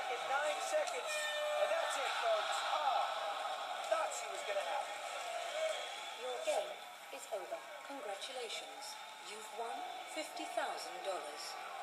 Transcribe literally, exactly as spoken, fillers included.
in nine seconds. And that's it, folks. Ah, thought she was gonna happen. Your game is over. Congratulations. You've won fifty thousand dollars.